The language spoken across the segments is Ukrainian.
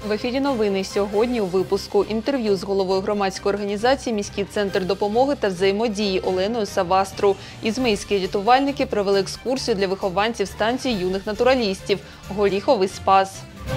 В ефірі новини сьогодні у випуску інтерв'ю з головою громадської організації «Міський центр допомоги та взаємодії» Оленою Савастру. Ізмаїльські рятувальники провели екскурсію для вихованців станції юних натуралістів «Горіховий спас».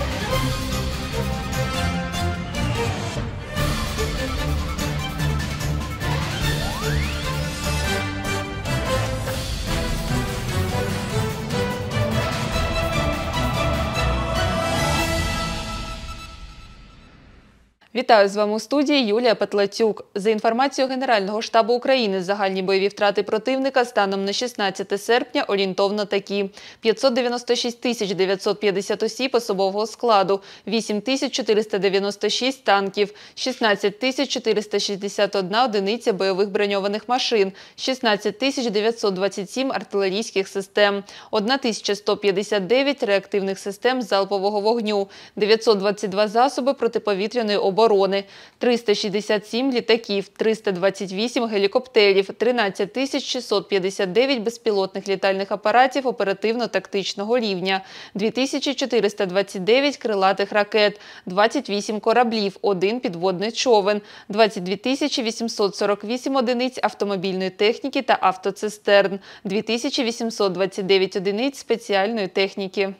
Вітаю, з вами у студії Юлія Петлацюк. За інформацією Генерального штабу України, загальні бойові втрати противника станом на 16 серпня орієнтовно такі: 596 950 осіб особового складу, 8 496 танків, 16 461 одиниця бойових броньованих машин, 16 927 артилерійських систем, 1159 реактивних систем залпового вогню, 922 засоби протиповітряної оборони, 367 літаків, 328 гелікоптерів, 13 659 безпілотних літальних апаратів оперативно-тактичного рівня, 2429 крилатих ракет, 28 кораблів, 1 підводний човен, 22 848 одиниць автомобільної техніки та автоцистерн, 2829 одиниць спеціальної техніки.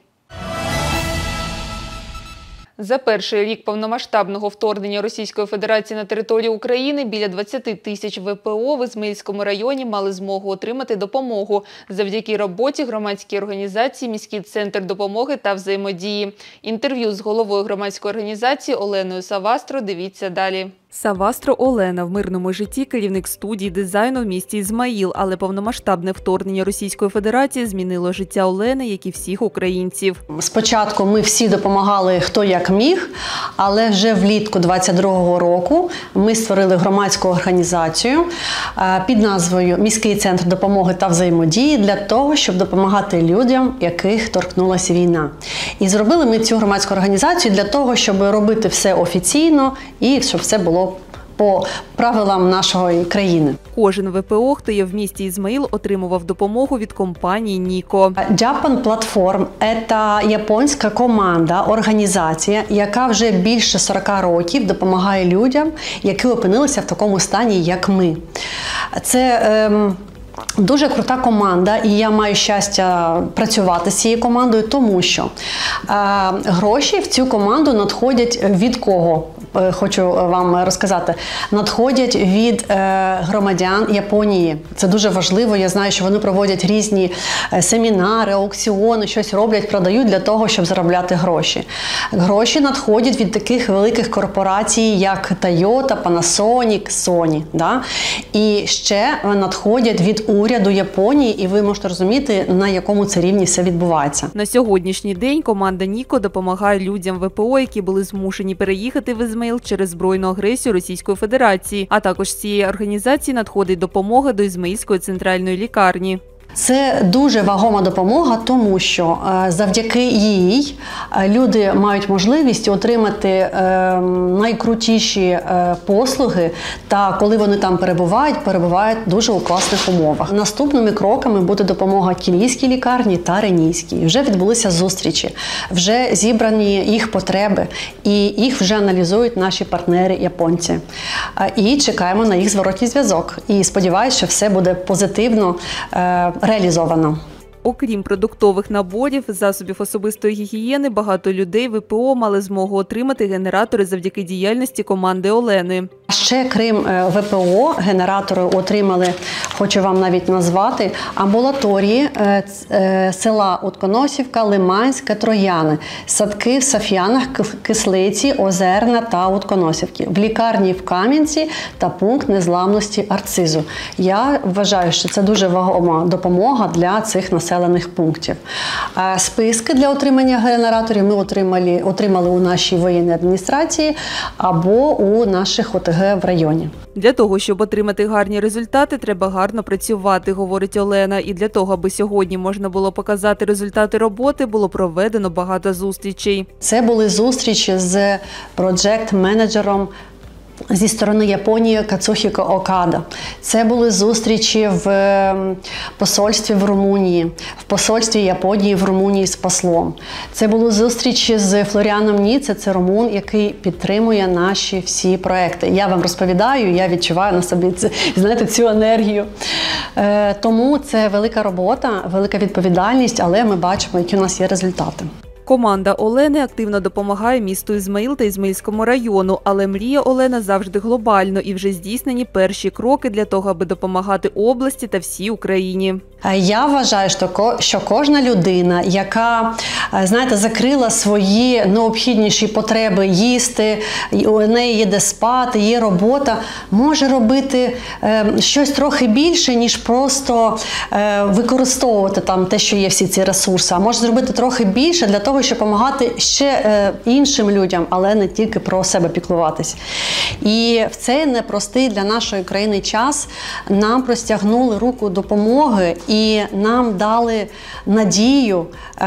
За перший рік повномасштабного вторгнення Російської Федерації на територію України біля 20 тисяч ВПО в Ізмаїльському районі мали змогу отримати допомогу завдяки роботі громадської організації «Міський центр допомоги та взаємодії». Інтерв'ю з головою громадської організації Оленою Савастро дивіться далі. Савастро Олена – в мирному житті керівник студії дизайну в місті Ізмаїл, але повномасштабне вторгнення Російської Федерації змінило життя Олени, як і всіх українців. Спочатку ми всі допомагали хто як міг, але вже влітку 22-го року ми створили громадську організацію під назвою «Міський центр допомоги та взаємодії» для того, щоб допомагати людям, яких торкнулася війна. І зробили ми цю громадську організацію для того, щоб робити все офіційно і щоб все було по правилам нашої країни. Кожен ВПО, хто є в місті Ізмаїл, отримував допомогу від компанії «Ніко». Japan Platform – це японська команда, організація, яка вже більше 40 років допомагає людям, які опинилися в такому стані, як ми. Це дуже крута команда, і я маю щастя працювати з цією командою, тому що гроші в цю команду надходять від кого? Хочу вам розказати. Надходять від громадян Японії. Це дуже важливо. Я знаю, що вони проводять різні семінари, аукціони, щось роблять, продають для того, щоб заробляти гроші. Гроші надходять від таких великих корпорацій, як Toyota, Panasonic, Sony. Да? І ще надходять від уряду Японії, і ви можете розуміти, на якому це рівні все відбувається. На сьогоднішній день команда «Ніко» допомагає людям ВПО, які були змушені переїхати в Ізмаїл через збройну агресію Російської Федерації. А також з цієї організації надходить допомога до Ізмаїльської центральної лікарні. Це дуже вагома допомога, тому що завдяки їй люди мають можливість отримати найкрутіші послуги, та коли вони там перебувають дуже у класних умовах. Наступними кроками буде допомога Кілійській лікарні та Ренійській. Вже відбулися зустрічі, вже зібрані їх потреби, і їх вже аналізують наші партнери японці. І чекаємо на їх зворотній зв'язок. І сподіваюся, що все буде позитивно реалізовано. Окрім продуктових наборів, засобів особистої гігієни, багато людей ВПО мали змогу отримати генератори завдяки діяльності команди Олени. Ще, крім ВПО, генератори отримали, хочу вам навіть назвати, амбулаторії села Утконосівка, Лиманська, Трояни, садки в Саф'янах, Кислиці, Озерна та Утконосівки, в лікарні в Кам'янці та пункт незламності Арцизу. Я вважаю, що це дуже вагома допомога для цих населених пунктів. Списки для отримання генераторів ми отримали у нашій воєнній адміністрації або у наших ОТГ в районі. Для того, щоб отримати гарні результати, треба гарно працювати, говорить Олена. І для того, аби сьогодні можна було показати результати роботи, було проведено багато зустрічей. Це були зустрічі з проджект-менеджером зі сторони Японії Кацухіко Окада. Це були зустрічі в посольстві в Румунії, в посольстві Японії в Румунії з послом. Це були зустрічі з Флоріаном Ніце, це румун, який підтримує наші всі проекти. Я вам розповідаю, я відчуваю на собі цю енергію. Тому це велика робота, велика відповідальність, але ми бачимо, які у нас є результати. Команда Олени активно допомагає місту Ізмаїл та Ізмаїльському району, але мріє Олена завжди глобально і вже здійснені перші кроки для того, аби допомагати області та всій Україні. Я вважаю, що кожна людина, яка, знаєте, закрила свої необхідніші потреби їсти, у неї є де спати, є робота, може робити щось трохи більше, ніж просто використовувати там те, що є всі ці ресурси, а може зробити трохи більше для того, щоб допомагати ще іншим людям, але не тільки про себе піклуватись. І в цей непростий для нашої країни час нам простягнули руку допомоги і нам дали надію.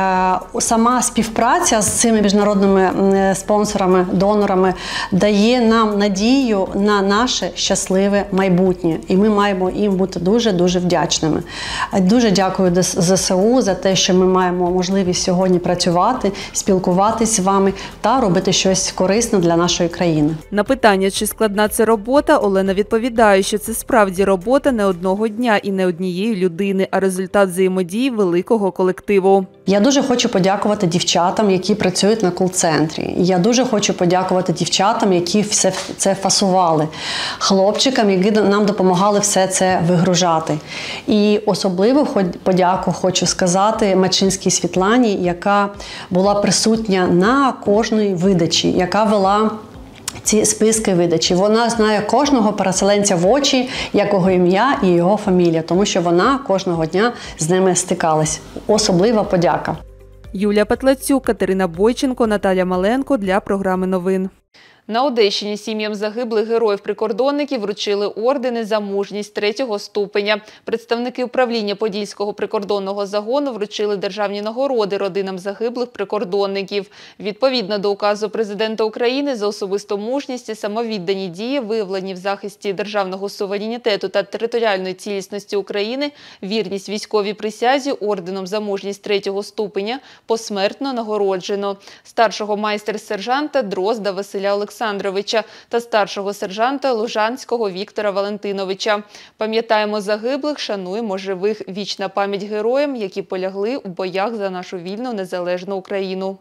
Сама співпраця з цими міжнародними спонсорами, донорами дає нам надію на наше щасливе майбутнє. І ми маємо їм бути дуже-дуже вдячними. Дуже дякую ЗСУ за те, що ми маємо можливість сьогодні працювати, спілкуватись з вами та робити щось корисне для нашої країни. На питання, чи складна це робота, Олена відповідає, що це справді робота не одного дня і не однієї людини, а результат взаємодії великого колективу. Я дуже хочу подякувати дівчатам, які працюють на кол-центрі. Я дуже хочу подякувати дівчатам, які все це фасували. Хлопчикам, які нам допомагали все це вигружати. І особливо подяку хочу сказати Мачинській Світлані, яка була присутня на кожній видачі, яка вела ці списки видачі. Вона знає кожного переселенця в очі, якого ім'я і його фамілія, тому що вона кожного дня з ними стикалась. Особлива подяка. Юлія Петлацюк, Катерина Бойченко, Наталя Маленко для програми новин. На Одещині сім'ям загиблих героїв-прикордонників вручили ордени за мужність 3-го ступеня. Представники управління Подільського прикордонного загону вручили державні нагороди родинам загиблих прикордонників. Відповідно до указу президента України за особисту мужність і самовіддані дії, виявлені в захисті державного суверенітету та територіальної цілісності України, вірність військовій присязі орденом за мужність 3-го ступеня посмертно нагороджено старшого майстер-сержанта Дрозда Василя Олександровича та старшого сержанта Лужанського Віктора Валентиновича. Пам'ятаємо загиблих, шануємо живих. Вічна пам'ять героям, які полягли у боях за нашу вільну незалежну Україну.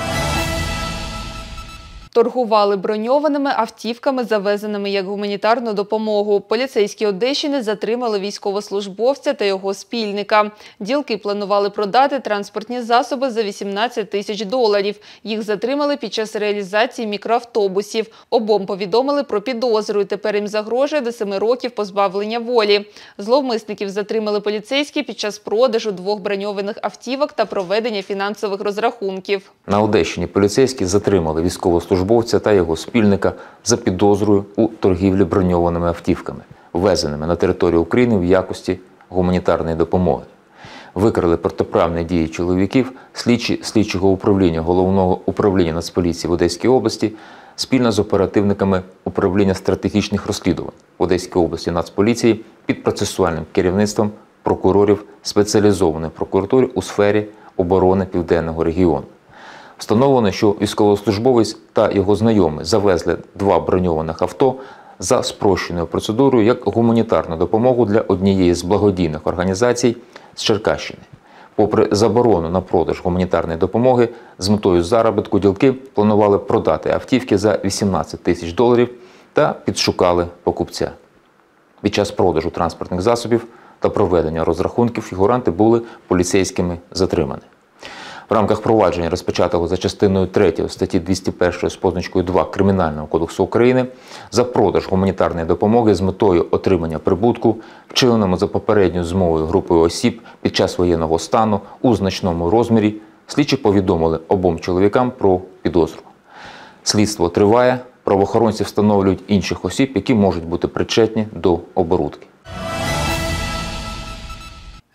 Торгували броньованими автівками, завезеними як гуманітарну допомогу. Поліцейські Одещини затримали військовослужбовця та його спільника. Ділки планували продати транспортні засоби за $18 тисяч. Їх затримали під час реалізації мікроавтобусів. Обом повідомили про підозру, і тепер їм загрожує до 7 років позбавлення волі. Зловмисників затримали поліцейські під час продажу 2 броньованих автівок та проведення фінансових розрахунків. На Одещині поліцейські затримали військовослужбовця та його спільника за підозрою у торгівлі броньованими автівками, ввезеними на територію України в якості гуманітарної допомоги. Викрили протиправні дії чоловіків слідчі слідчого управління Головного управління Нацполіції в Одеській області спільно з оперативниками управління стратегічних розслідувань в Одеській області Нацполіції під процесуальним керівництвом прокурорів спеціалізованої прокуратури у сфері оборони Південного регіону. Встановлено, що військовослужбовець та його знайомі завезли 2 броньованих авто за спрощеною процедурою як гуманітарну допомогу для однієї з благодійних організацій з Черкащини. Попри заборону на продаж гуманітарної допомоги, з метою заробітку ділки планували продати автівки за $18 тисяч та підшукали покупця. Під час продажу транспортних засобів та проведення розрахунків фігуранти були поліцейськими затримані. В рамках провадження, розпочатого за частиною 3 статті 201 з позначкою 2 Кримінального кодексу України за продаж гуманітарної допомоги з метою отримання прибутку, вчиненому за попередньою змовою групою осіб під час воєнного стану у значному розмірі, слідчі повідомили обом чоловікам про підозру. Слідство триває, правоохоронці встановлюють інших осіб, які можуть бути причетні до оборудки.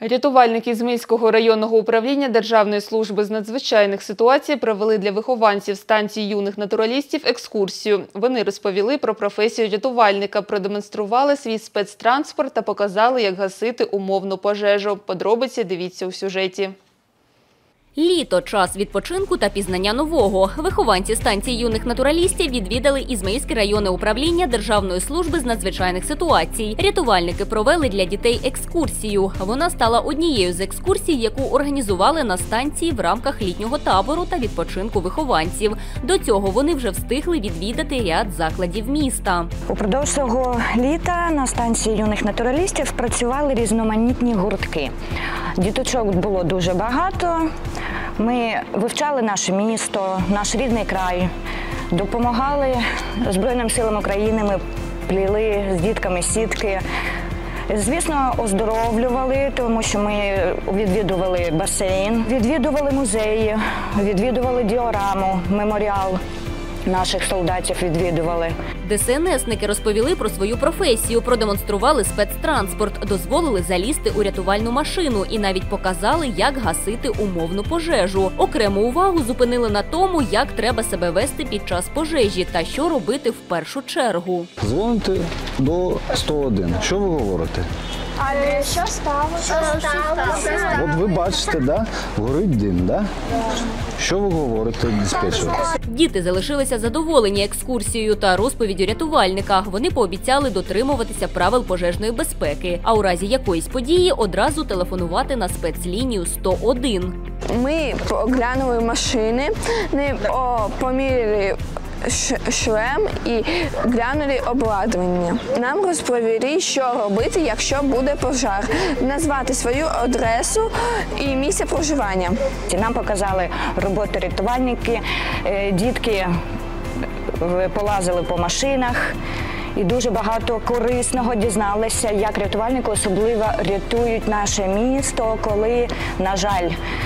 Рятувальники Ізмаїльського районного управління Державної служби з надзвичайних ситуацій провели для вихованців станції юних натуралістів екскурсію. Вони розповіли про професію рятувальника, продемонстрували свій спецтранспорт та показали, як гасити умовну пожежу. Подробиці дивіться у сюжеті. Літо – час відпочинку та пізнання нового. Вихованці станції юних натуралістів відвідали Ізмаїльське районне управління Державної служби з надзвичайних ситуацій. Рятувальники провели для дітей екскурсію. Вона стала однією з екскурсій, яку організували на станції в рамках літнього табору та відпочинку вихованців. До цього вони вже встигли відвідати ряд закладів міста. Упродовж цього літа на станції юних натуралістів працювали різноманітні гуртки. Діточок було дуже багато. Ми вивчали наше місто, наш рідний край, допомагали Збройним силам України, ми пліли з дітками сітки. Звісно, оздоровлювали, тому що ми відвідували басейн, відвідували музеї, відвідували діораму, меморіал наших солдатів відвідували. ДСНСники розповіли про свою професію, продемонстрували спецтранспорт, дозволили залізти у рятувальну машину і навіть показали, як гасити умовну пожежу. Окрему увагу зупинили на тому, як треба себе вести під час пожежі та що робити в першу чергу. Дзвоните до 101. Що ви говорите? А що сталося? От ви бачите, да? Горить дим, да? Що ви говорите диспетчеру? Діти залишилися задоволені екскурсією та розповіддю рятувальника. Вони пообіцяли дотримуватися правил пожежної безпеки, а у разі якоїсь події одразу телефонувати на спецлінію 101. Ми оглянули машини, поміряли шлем і глянули обладнання. Нам розповіли, що робити, якщо буде пожар. Назвати свою адресу і місце проживання. Нам показали роботу рятувальники, дітки полазили по машинах. І дуже багато корисного дізналися, як рятувальники особливо рятують наше місто, коли, на жаль,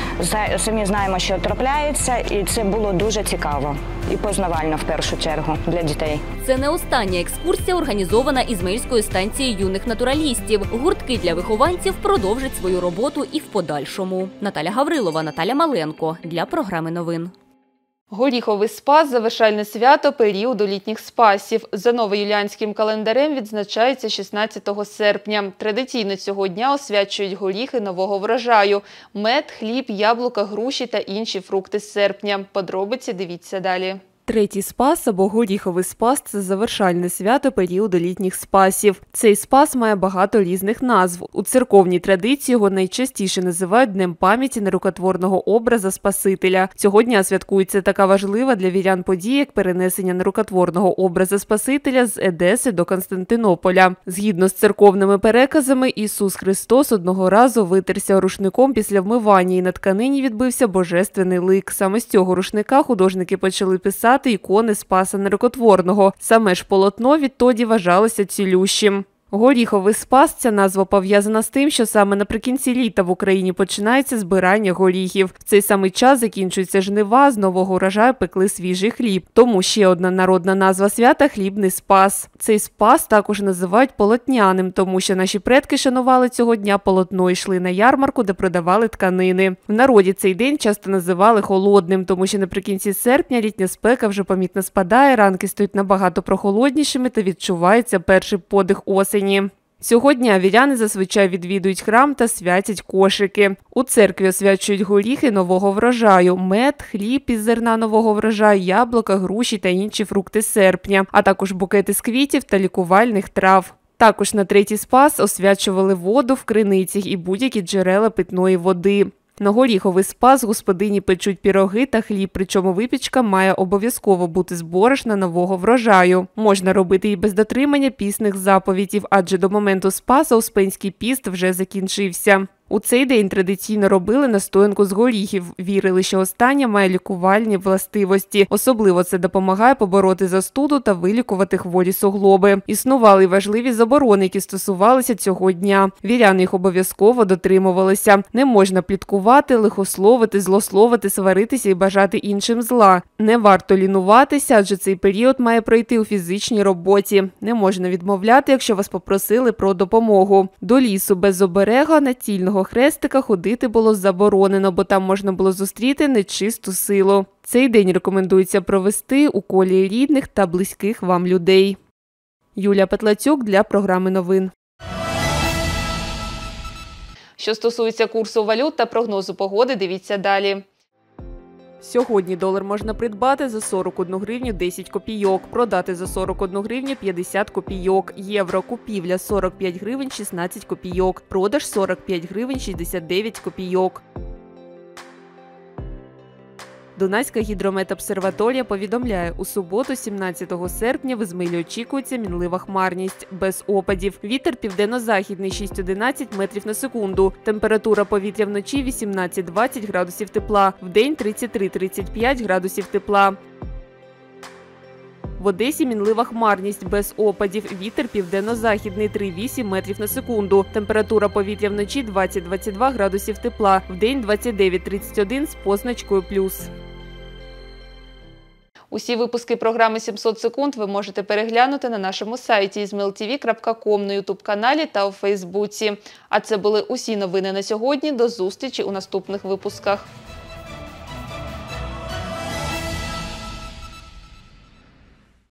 самі знаємо, що трапляється, і це було дуже цікаво і познавально в першу чергу для дітей. Це не остання екскурсія, організована Ізмаїльською станцією юних натуралістів. Гуртки для вихованців продовжать свою роботу і в подальшому. Наталя Гаврилова, Наталя Маленко для програми новин. Горіховий спас – завершальне свято періоду літніх спасів. За новоюліанським календарем відзначається 16 серпня. Традиційно цього дня освячують горіхи нового врожаю – мед, хліб, яблука, груші та інші фрукти з серпня. Подробиці дивіться далі. Третій спас або горіховий спас – це завершальне свято періоду літніх спасів. Цей спас має багато різних назв. У церковній традиції його найчастіше називають Днем пам'яті нерукотворного образа Спасителя. Цього дня святкується така важлива для вірян подія, як перенесення нерукотворного образа Спасителя з Едеси до Константинополя. Згідно з церковними переказами, Ісус Христос одного разу витерся рушником після вмивання і на тканині відбився божественний лик. Саме з цього рушника художники почали писати ікони Спаса Нерукотворного. Саме ж полотно відтоді вважалося цілющим. Горіховий спас – ця назва пов'язана з тим, що саме наприкінці літа в Україні починається збирання горіхів. В цей самий час закінчуються жнива, з нового урожаю пекли свіжий хліб. Тому ще одна народна назва свята – хлібний спас. Цей спас також називають полотняним, тому що наші предки шанували цього дня полотно і йшли на ярмарку, де продавали тканини. В народі цей день часто називали холодним, тому що наприкінці серпня літня спека вже помітно спадає, ранки стають набагато прохолоднішими та відчувається перший подих осені. Цього дня віряни зазвичай відвідують храм та святять кошики. У церкві освячують горіхи нового врожаю – мед, хліб із зерна нового врожаю, яблука, груші та інші фрукти серпня, а також букети з квітів та лікувальних трав. Також на третій спас освячували воду в криницях і будь-які джерела питної води. На горіховий спас господині печуть піроги та хліб, причому випічка має обов'язково бути з борошна нового врожаю. Можна робити і без дотримання пісних заповідів, адже до моменту спаса Успенський піст вже закінчився. У цей день традиційно робили настоянку з горіхів. Вірили, що остання має лікувальні властивості. Особливо це допомагає побороти застуду та вилікувати хворі суглоби. Існували й важливі заборони, які стосувалися цього дня. Віряни їх обов'язково дотримувалися. Не можна пліткувати, лихословити, злословити, сваритися і бажати іншим зла. Не варто лінуватися, адже цей період має пройти у фізичній роботі. Не можна відмовляти, якщо вас попросили про допомогу. До лісу без оберега, націльного Червоного Хрестика ходити було заборонено, бо там можна було зустріти нечисту силу. Цей день рекомендується провести у колі рідних та близьких вам людей. Юлія Петлацюк для програми новин. Що стосується курсу валют та прогнозу погоди, дивіться далі. Сьогодні долар можна придбати за 41 гривню 10 копійок, продати за 41 гривню 50 копійок. Євро купівля 45 гривень 16 копійок, продаж 45 гривень 69 копійок. Дунайська гідрометобсерваторія повідомляє, у суботу, 17 серпня, в Ізмаїлі очікується мінлива хмарність, без опадів. Вітер південно-західний 6-11 метрів на секунду. Температура повітря вночі 18-20 градусів тепла, вдень 33-35 градусів тепла. В Одесі мінлива хмарність, без опадів. Вітер південно-західний 3-8 метрів на секунду. Температура повітря вночі 20-22 градусів тепла, вдень 29-31 з позначкою плюс. Усі випуски програми «700 секунд» ви можете переглянути на нашому сайті izmailtv.com, на ютуб-каналі та у Фейсбуці. А це були усі новини на сьогодні. До зустрічі у наступних випусках.